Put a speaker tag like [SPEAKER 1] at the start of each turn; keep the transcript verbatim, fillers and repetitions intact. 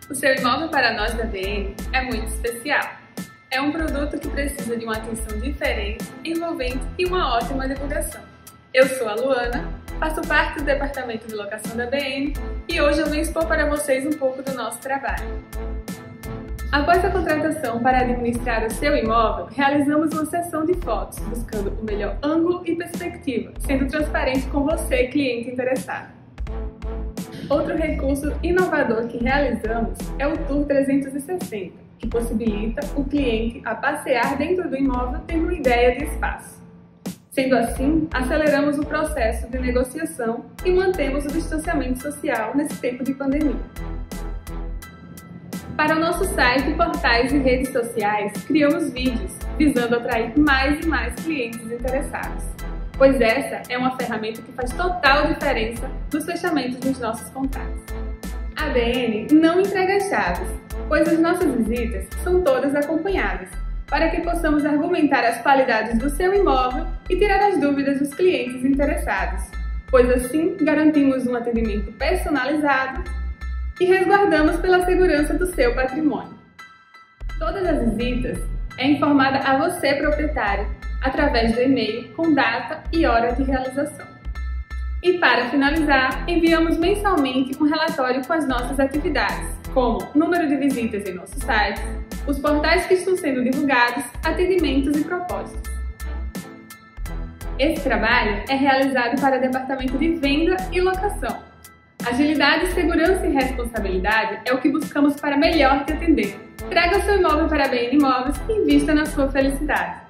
[SPEAKER 1] O seu imóvel para nós da B N é muito especial. É um produto que precisa de uma atenção diferente, envolvente e uma ótima divulgação. Eu sou a Luana, faço parte do departamento de locação da B N e hoje eu venho expor para vocês um pouco do nosso trabalho. Após a contratação para administrar o seu imóvel, realizamos uma sessão de fotos, buscando o melhor ângulo e perspectiva, sendo transparente com você, cliente interessado. Outro recurso inovador que realizamos é o Tour trezentos e sessenta, que possibilita o cliente a passear dentro do imóvel tendo uma ideia de espaço. Sendo assim, aceleramos o processo de negociação e mantemos o distanciamento social nesse tempo de pandemia. Para o nosso site, portais e redes sociais, criamos vídeos, visando atrair mais e mais clientes interessados, pois essa é uma ferramenta que faz total diferença nos fechamentos dos nossos contratos. A B N não entrega chaves, pois as nossas visitas são todas acompanhadas, para que possamos argumentar as qualidades do seu imóvel e tirar as dúvidas dos clientes interessados, pois assim garantimos um atendimento personalizado e resguardamos pela segurança do seu patrimônio. Todas as visitas é informada a você, proprietário, através do e-mail com data e hora de realização. E para finalizar, enviamos mensalmente um relatório com as nossas atividades, como número de visitas em nosso site, os portais que estão sendo divulgados, atendimentos e propósitos. Esse trabalho é realizado para o departamento de venda e locação. Agilidade, segurança e responsabilidade é o que buscamos para melhor te atender. Traga o seu imóvel para a B N Imóveis e invista na sua felicidade.